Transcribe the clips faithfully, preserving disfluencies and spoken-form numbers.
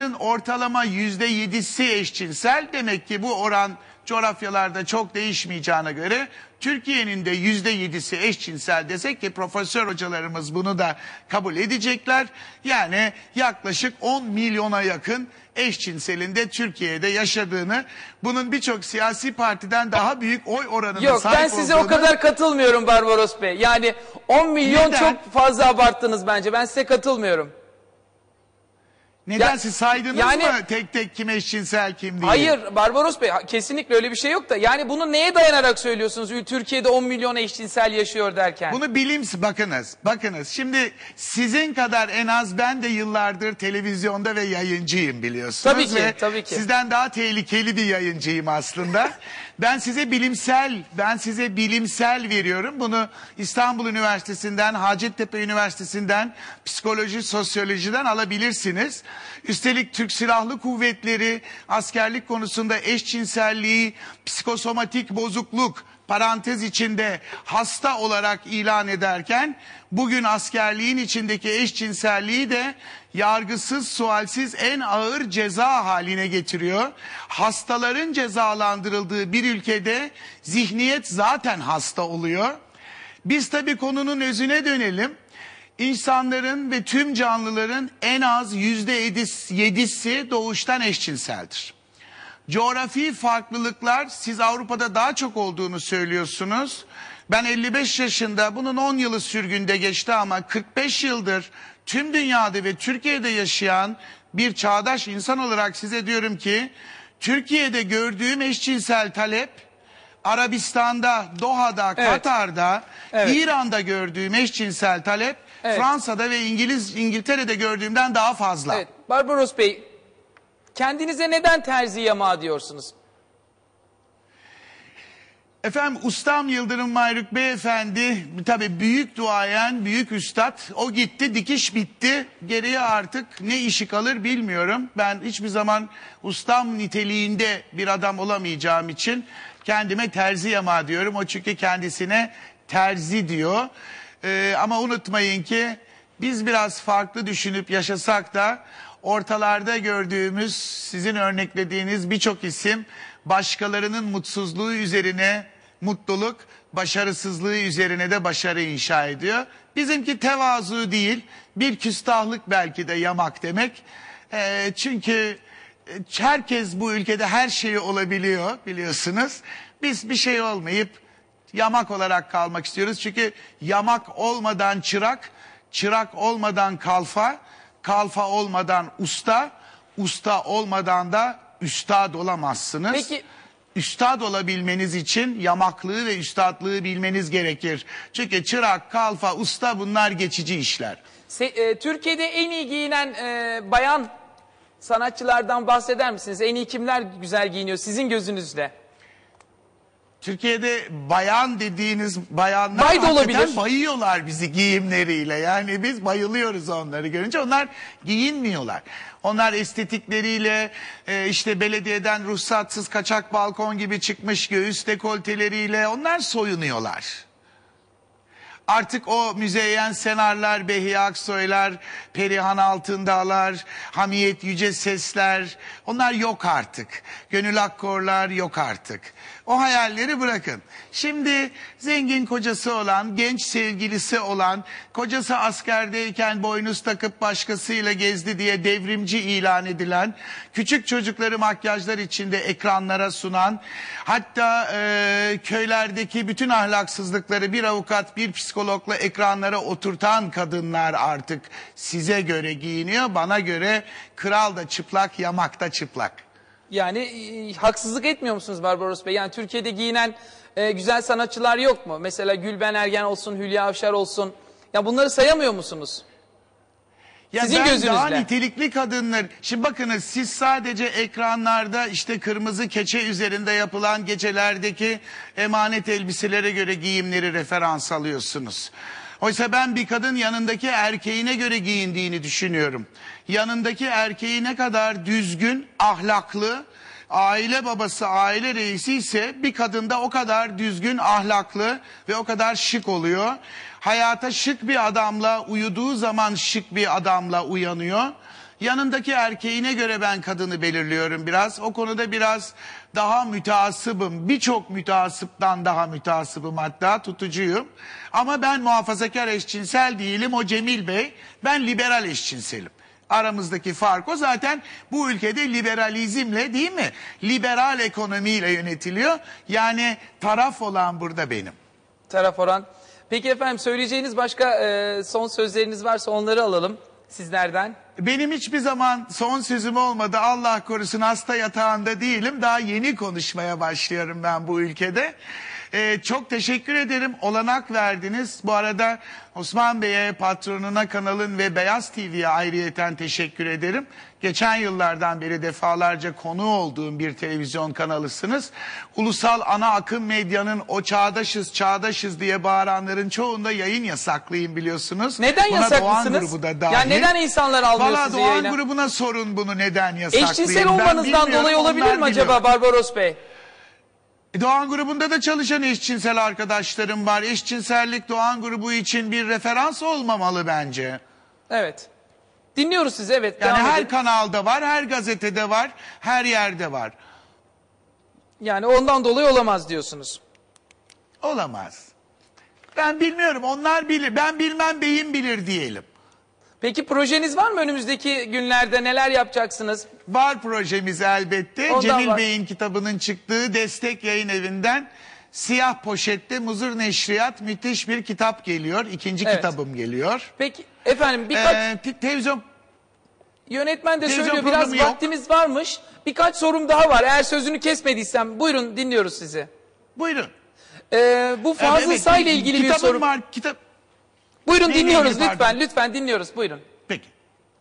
Dünyanın ortalama yüzde yedisi eşcinsel. Demek ki bu oran coğrafyalarda çok değişmeyeceğine göre Türkiye'nin de yüzde yedisi eşcinsel desek ki profesör hocalarımız bunu da kabul edecekler. Yani yaklaşık on milyona yakın eşcinselin de Türkiye'de yaşadığını, bunun birçok siyasi partiden daha büyük oy oranına Yok, sahip ben size olduğunu... o kadar katılmıyorum Barbaros Bey. Yani on milyon Neden? çok fazla abarttınız bence. Ben size katılmıyorum. Neden Ya, siz saydınız yani, mı tek tek kim eşcinsel kim değil? Hayır Barbaros Bey, kesinlikle öyle bir şey yok da. Yani bunu neye dayanarak söylüyorsunuz? Türkiye'de on milyon eşcinsel yaşıyor derken. Bunu bilim, bakınız, bakınız. Şimdi sizin kadar en az ben de yıllardır televizyonda ve yayıncıyım biliyorsunuz. Tabii ki, ve tabii ki. Sizden daha tehlikeli bir yayıncıyım aslında. Ben size bilimsel, ben size bilimsel veriyorum. Bunu İstanbul Üniversitesi'nden, Hacettepe Üniversitesi'nden, psikoloji, sosyolojiden alabilirsiniz. Üstelik Türk Silahlı Kuvvetleri askerlik konusunda eşcinselliği, psikosomatik bozukluk, parantez içinde hasta olarak ilan ederken bugün askerliğin içindeki eşcinselliği de yargısız, sualsiz en ağır ceza haline getiriyor. Hastaların cezalandırıldığı bir ülkede zihniyet zaten hasta oluyor. Biz tabii konunun özüne dönelim. İnsanların ve tüm canlıların en az yüzde yedisi doğuştan eşcinseldir. Coğrafi farklılıklar, siz Avrupa'da daha çok olduğunu söylüyorsunuz. Ben elli beş yaşında, bunun on yılı sürgünde geçti ama kırk beş yıldır tüm dünyada ve Türkiye'de yaşayan bir çağdaş insan olarak size diyorum ki, Türkiye'de gördüğüm eşcinsel talep, Arabistan'da, Doha'da, Evet. Katar'da, Evet. İran'da gördüğüm eşcinsel talep, Evet. Fransa'da ve İngiliz İngiltere'de gördüğümden daha fazla. Evet, Barbaros Bey, kendinize neden terzi yamağı diyorsunuz? Efendim ustam Yıldırım Mayruk Beyefendi tabii büyük duayen, büyük üstad, o gitti, dikiş bitti, geriye artık ne işi kalır bilmiyorum. Ben hiçbir zaman ustam niteliğinde bir adam olamayacağım için kendime terzi yamağı diyorum. O çünkü kendisine terzi diyor. Ee, ama unutmayın ki biz biraz farklı düşünüp yaşasak da ortalarda gördüğümüz, sizin örneklediğiniz birçok isim başkalarının mutsuzluğu üzerine mutluluk, başarısızlığı üzerine de başarı inşa ediyor. Bizimki tevazu değil, bir küstahlık belki de yamak demek. Ee, çünkü herkes bu ülkede her şeyi olabiliyor biliyorsunuz. Biz bir şey olmayıp yamak olarak kalmak istiyoruz. Çünkü yamak olmadan çırak, çırak olmadan kalfa, kalfa olmadan usta, usta olmadan da üstad olamazsınız. Peki. Üstad olabilmeniz için yamaklığı ve üstadlığı bilmeniz gerekir. Çünkü çırak, kalfa, usta bunlar geçici işler. Se e, Türkiye'de en iyi giyinen e, bayan sanatçılardan bahseder misiniz? En iyi kimler güzel giyiniyor sizin gözünüzde? Türkiye'de bayan dediğiniz bayanlar Bay da hakikaten olabilir. bayıyorlar bizi giyimleriyle. Yani biz bayılıyoruz onları görünce. Onlar giyinmiyorlar. Onlar estetikleriyle e, işte belediyeden ruhsatsız kaçak balkon gibi çıkmış göğüs dekolteleriyle onlar soyunuyorlar. Artık o Müzeyyen Senarlar, Behiye Aksoylar, Perihan Altındağlar, Hamiyet Yüce Sesler, onlar yok artık. Gönül Akkorlar yok artık. O hayalleri bırakın. Şimdi zengin kocası olan, genç sevgilisi olan, kocası askerdeyken boynuz takıp başkasıyla gezdi diye devrimci ilan edilen, küçük çocukları makyajlar içinde ekranlara sunan, hatta e, köylerdeki bütün ahlaksızlıkları bir avukat, bir psikologla ekranlara oturtan kadınlar artık size göre giyiniyor. Bana göre kral da çıplak, yamak da çıplak. Yani e, haksızlık etmiyor musunuz Barbaros Bey? Yani Türkiye'de giyinen e, güzel sanatçılar yok mu? Mesela Gülben Ergen olsun, Hülya Avşar olsun. Ya bunları sayamıyor musunuz? Ya Sizin ben gözünüzle. daha nitelikli kadınlar. Şimdi bakınız siz sadece ekranlarda işte kırmızı keçe üzerinde yapılan gecelerdeki emanet elbiselere göre giyimleri referans alıyorsunuz. Oysa ben bir kadın yanındaki erkeğine göre giyindiğini düşünüyorum. Yanındaki erkeği ne kadar düzgün, ahlaklı, aile babası, aile reisi ise bir kadında o kadar düzgün, ahlaklı ve o kadar şık oluyor. Hayata şık bir adamla uyuduğu zaman şık bir adamla uyanıyor. Yanındaki erkeğine göre ben kadını belirliyorum biraz. O konuda biraz daha müteassıbım. Birçok müteassıptan daha müteassıbım, hatta tutucuyum. Ama ben muhafazakar eşcinsel değilim, o Cemil Bey. Ben liberal eşcinselim. Aramızdaki fark o. Zaten bu ülkede liberalizmle, değil mi? Liberal ekonomiyle yönetiliyor. Yani taraf olan burada benim. Taraf oran. Peki efendim, söyleyeceğiniz başka e, son sözleriniz varsa onları alalım sizlerden. Benim hiçbir zaman son sözüm olmadı. Allah korusun, hasta yatağında değilim. Daha yeni konuşmaya başlıyorum ben bu ülkede. Ee, çok teşekkür ederim. Olanak verdiniz. Bu arada Osman Bey'e, patronuna, kanalın ve Beyaz T V'ye ayrıyeten teşekkür ederim. Geçen yıllardan beri defalarca konu olduğum bir televizyon kanalısınız. Ulusal ana akım medyanın o çağdaşız çağdaşız diye bağıranların çoğunda yayın yasaklıyım, biliyorsunuz. Neden Buna yasaklısınız? Doğan grubu da dahil. Ya neden insanlar almıyor Valla sizi Doğan yayına? grubuna sorun bunu, neden yasaklıyım. Eşcinsel Ben olmanızdan bilmiyorum, dolayı olabilir onlar mi acaba biliyor. Barbaros Bey? Doğan grubunda da çalışan eşcinsel arkadaşlarım var. Eşcinsellik Doğan grubu için bir referans olmamalı bence. Evet. Dinliyoruz sizi, evet. Yani devam her edin. kanalda var, her gazetede var, her yerde var. Yani ondan dolayı olamaz diyorsunuz. Olamaz. Ben bilmiyorum, onlar bilir. Ben bilmem, beyin bilir diyelim. Peki projeniz var mı önümüzdeki günlerde? Neler yapacaksınız? Var projemiz elbette. Ondan Cemil var. Bey'in kitabının çıktığı Destek Yayın Evi'nden Siyah Poşet'te Muzur Neşriyat müthiş bir kitap geliyor. İkinci Evet. kitabım geliyor. Peki efendim, birkaç Ee, te- televizyon yönetmen de televizyon söylüyor, biraz programı yok. vaktimiz varmış. Birkaç sorum daha var. Eğer sözünü kesmediysem buyurun, dinliyoruz sizi. buyurun. Ee, bu Fazıl Evet, Say ile bir ilgili bir kitabım soru. var. Kitap. Buyurun, Neyle dinliyoruz ilgili, lütfen. pardon? Lütfen dinliyoruz. Buyurun. Peki.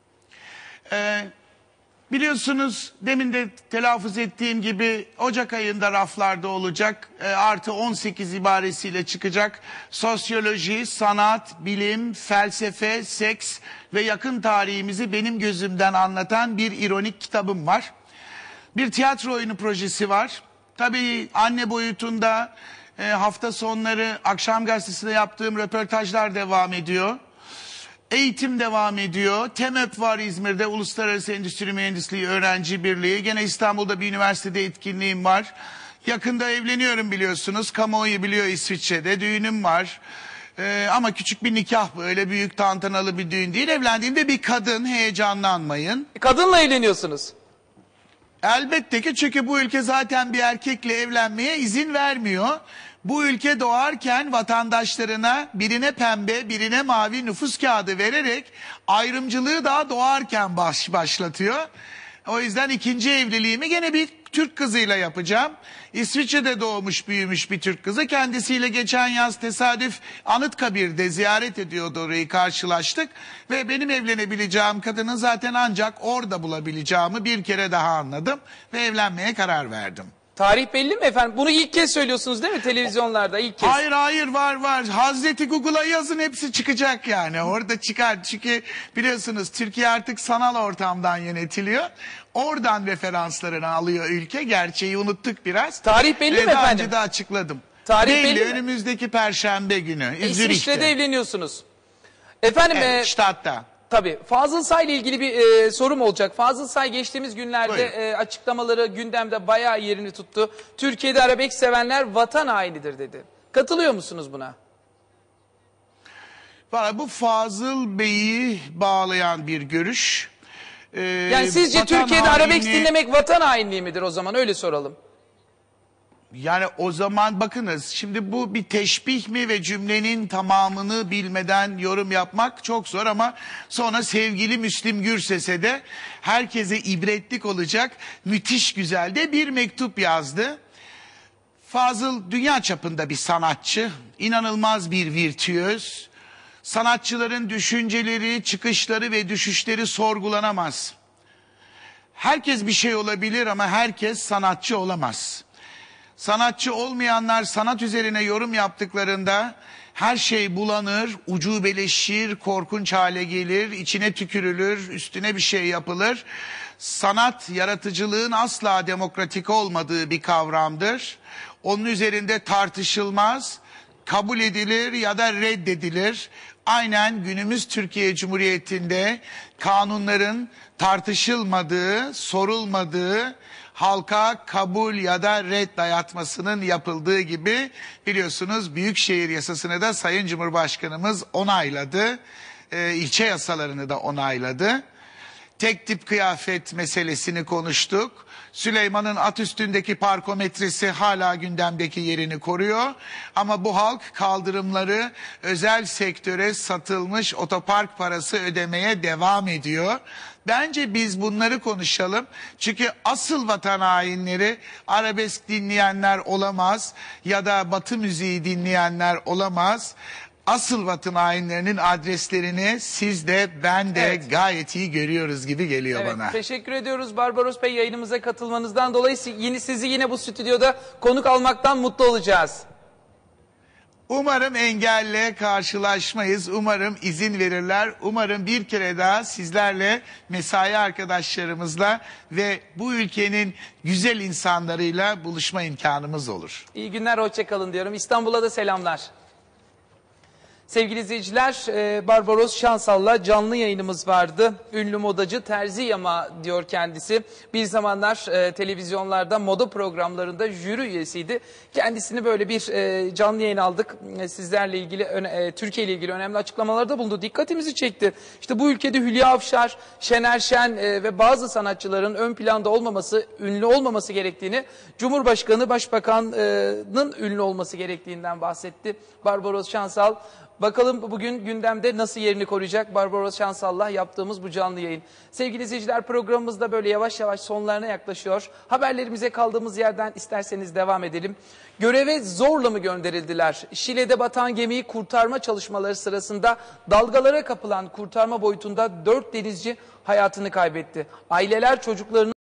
Ee, biliyorsunuz, demin de telaffuz ettiğim gibi Ocak ayında raflarda olacak. E, artı on sekiz ibaresiyle çıkacak. Sosyoloji, sanat, bilim, felsefe, seks ve yakın tarihimizi benim gözümden anlatan bir ironik kitabım var. Bir tiyatro oyunu projesi var. Tabii anne boyutunda e, hafta sonları Akşam Gazetesi'nde yaptığım röportajlar devam ediyor. Eğitim devam ediyor. TEMÖP var İzmir'de, Uluslararası Endüstri Mühendisliği Öğrenci Birliği. Gene İstanbul'da bir üniversitede etkinliğim var. Yakında evleniyorum, biliyorsunuz. Kamuoyu biliyor, İsviçre'de düğünüm var. Ee, ama küçük bir nikah bu, öyle büyük tantanalı bir düğün değil. Evlendiğimde bir kadın, heyecanlanmayın. Kadınla evleniyorsunuz. Elbette ki, çünkü bu ülke zaten bir erkekle evlenmeye izin vermiyor. Bu ülke doğarken vatandaşlarına birine pembe, birine mavi nüfus kağıdı vererek ayrımcılığı daha doğarken baş, başlatıyor. O yüzden ikinci evliliğimi gene bir Türk kızıyla yapacağım. İsviçre'de doğmuş büyümüş bir Türk kızı. Kendisiyle geçen yaz tesadüf Anıtkabir'de ziyaret ediyordu, orayı karşılaştık. Ve benim evlenebileceğim kadını zaten ancak orada bulabileceğimi bir kere daha anladım. Ve evlenmeye karar verdim. Tarih belli mi efendim? Bunu ilk kez söylüyorsunuz değil mi televizyonlarda, ilk kez? Hayır hayır, var var. Hazreti Google'a yazın, hepsi çıkacak yani. Orada çıkar. Çünkü biliyorsunuz Türkiye artık sanal ortamdan yönetiliyor. Oradan referanslarını alıyor ülke. Gerçeği unuttuk biraz. Tarih belli Ee, mi daha efendim? önce de açıkladım. Tarih belli, belli mi? önümüzdeki Perşembe günü. E, Zürih'te. İsviçre'de evleniyorsunuz. Efendim Evet, e, Stadt'ta. tabii Fazıl Say ile ilgili bir e, sorum olacak. Fazıl Say geçtiğimiz günlerde Buyurun. e, açıklamaları gündemde bayağı yerini tuttu. Türkiye'de arabesk sevenler vatan hainidir dedi. Katılıyor musunuz buna? Valla bu Fazıl Bey'i bağlayan bir görüş. Ee, Yani sizce vatan Türkiye'de arabesk haini- dinlemek vatan hainliği midir o zaman? Öyle soralım. Yani o zaman bakınız, şimdi bu bir teşbih mi ve cümlenin tamamını bilmeden yorum yapmak çok zor, ama sonra sevgili Müslüm Gürses'e de herkese ibretlik olacak müthiş güzel de bir mektup yazdı. Fazıl dünya çapında bir sanatçı, inanılmaz bir virtüöz. Sanatçıların düşünceleri, çıkışları ve düşüşleri sorgulanamaz. Herkes bir şey olabilir ama herkes sanatçı olamaz. Sanatçı olmayanlar sanat üzerine yorum yaptıklarında her şey bulanır, ucubeleşir, korkunç hale gelir, içine tükürülür, üstüne bir şey yapılır. Sanat, yaratıcılığın asla demokratik olmadığı bir kavramdır. Onun üzerinde tartışılmaz, kabul edilir ya da reddedilir. Aynen günümüz Türkiye Cumhuriyeti'nde kanunların tartışılmadığı, sorulmadığı, halka kabul ya da red dayatmasının yapıldığı gibi, biliyorsunuz Büyükşehir Yasası'nı da Sayın Cumhurbaşkanımız onayladı. Ee, ilçe yasalarını da onayladı. Tek tip kıyafet meselesini konuştuk. Süleyman'ın at üstündeki parkometresi hala gündemdeki yerini koruyor. Ama bu halk kaldırımları özel sektöre satılmış otopark parası ödemeye devam ediyor. Bence biz bunları konuşalım. Çünkü asıl vatan hainleri arabesk dinleyenler olamaz ya da batı müziği dinleyenler olamaz. Asıl vatan hainlerinin adreslerini siz de ben de Evet. gayet iyi görüyoruz gibi geliyor Evet, bana. teşekkür ediyoruz Barbaros Bey yayınımıza katılmanızdan dolayı. Yine, sizi yine bu stüdyoda konuk almaktan mutlu olacağız. Umarım engelle karşılaşmayız. Umarım izin verirler. Umarım bir kere daha sizlerle, mesai arkadaşlarımızla ve bu ülkenin güzel insanlarıyla buluşma imkanımız olur. İyi günler, hoşça kalın diyorum. İstanbul'a da selamlar. Sevgili izleyiciler, e, Barbaros Şansal'la canlı yayınımız vardı. Ünlü modacı Terzi Yama diyor kendisi. Bir zamanlar e, televizyonlarda moda programlarında jüri üyesiydi. Kendisini böyle bir e, canlı yayın aldık. E, sizlerle ilgili, e, Türkiye ile ilgili önemli açıklamalarda bulundu. Dikkatimizi çekti. İşte bu ülkede Hülya Avşar, Şener Şen e, ve bazı sanatçıların ön planda olmaması, ünlü olmaması gerektiğini, Cumhurbaşkanı, Başbakan'ın ünlü olması gerektiğinden bahsetti Barbaros Şansal. Bakalım bugün gündemde nasıl yerini koruyacak Barbaros Şansal'la yaptığımız bu canlı yayın. Sevgili izleyiciler, programımız da böyle yavaş yavaş sonlarına yaklaşıyor. Haberlerimize kaldığımız yerden isterseniz devam edelim. Göreve zorla mı gönderildiler? Şile'de batan gemiyi kurtarma çalışmaları sırasında dalgalara kapılan kurtarma boyutunda dört denizci hayatını kaybetti. Aileler çocuklarını